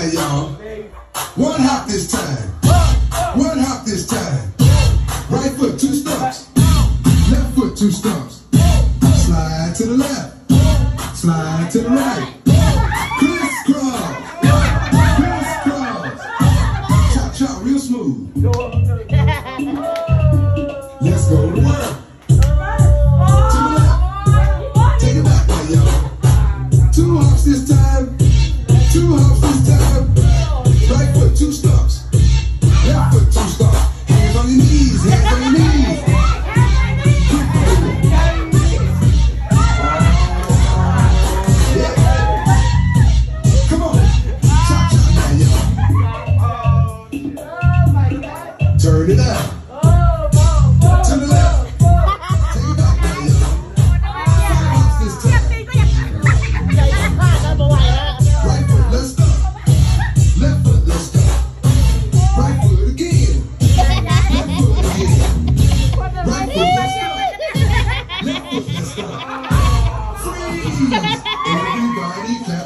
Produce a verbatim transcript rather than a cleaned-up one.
now, y'all. One hop this time. One hop this time. Right foot, two stumps. Left foot, two stumps. Slide to the left. Slide to the right. Crisscross. Crisscross. Chop, chop, real smooth. Let's go to work. To the left. Take it back now, y'all. Two hops this time. Two hops this time. Right foot, two stumps. Left foot, two stumps. Hands on your knees. Hands on your knees. Yeah. Come on. Chop, chop now, y'all. Turn it out. To the left. Take it back now, y'all. Five hops this time. Right foot, let's stop. Left foot, let's stop. Right foot again. Left foot again. Right foot, let's stop. Left foot, let's stop. Freeze! Everybody clap.